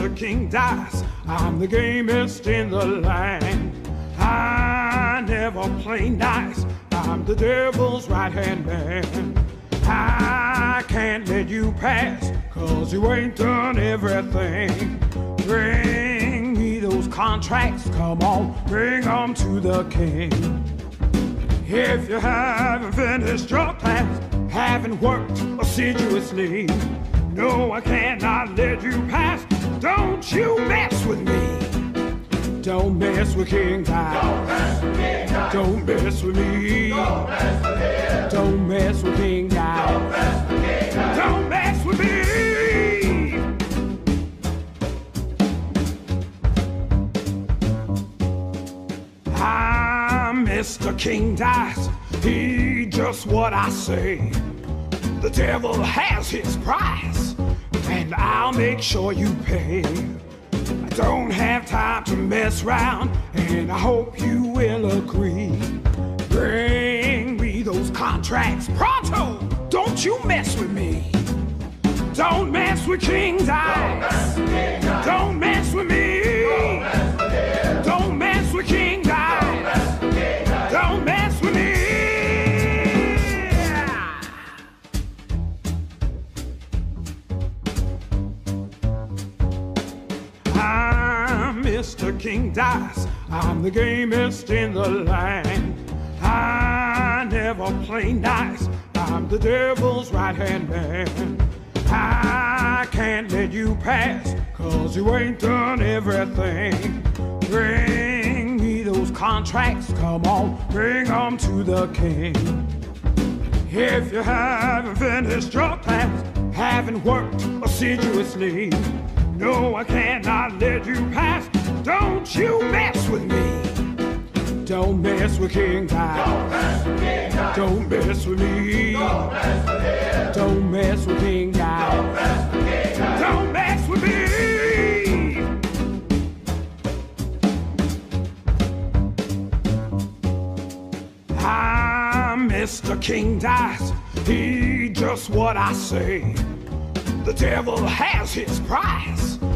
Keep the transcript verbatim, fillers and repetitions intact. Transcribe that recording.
Mister King Dice. I'm the gamest in the land. I never play nice. I'm the devil's right-hand man. I can't let you pass, cause you ain't done everything. Bring me those contracts, come on, bring them to the king. If you haven't finished your task, haven't worked assiduously, no, I cannot let you pass. Don't you mess with me. Don't mess with King Dice. Don't mess with me. Don't mess with King Dice. Don't mess with me. I'm Mister King Dice. He just what I say. The devil has his price, and I'll make sure you pay. I don't have time to mess around, and I hope you will agree. Bring me those contracts pronto. Don't you mess with me. Don't mess with King Dice. Don't mess with me. Don't mess with King Dice. Don't mess with me. I'm Mister King Dice. I'm the gamest in the land. I never play nice. I'm the devil's right-hand man. I can't let you pass, cause you ain't done everything. Bring me those contracts, come on, bring them to the king. If you haven't finished your task, haven't worked assiduously, no, I cannot let you pass. Don't you mess with me. Don't mess with King Dice. Don't mess with me. Don't mess with King Dice. Don't mess with me. I'm Mister King Dice. He just what I say. The devil has his price,